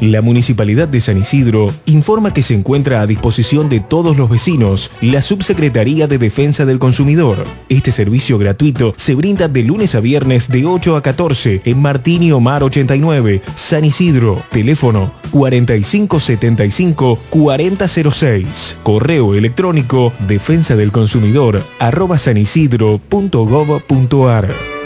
La Municipalidad de San Isidro informa que se encuentra a disposición de todos los vecinos la Subsecretaría de Defensa del Consumidor. Este servicio gratuito se brinda de lunes a viernes de 8 a 14 en Martín y Omar 89, San Isidro. Teléfono 4575-4006. Correo electrónico defensadelconsumidor@sanisidro.gov.ar.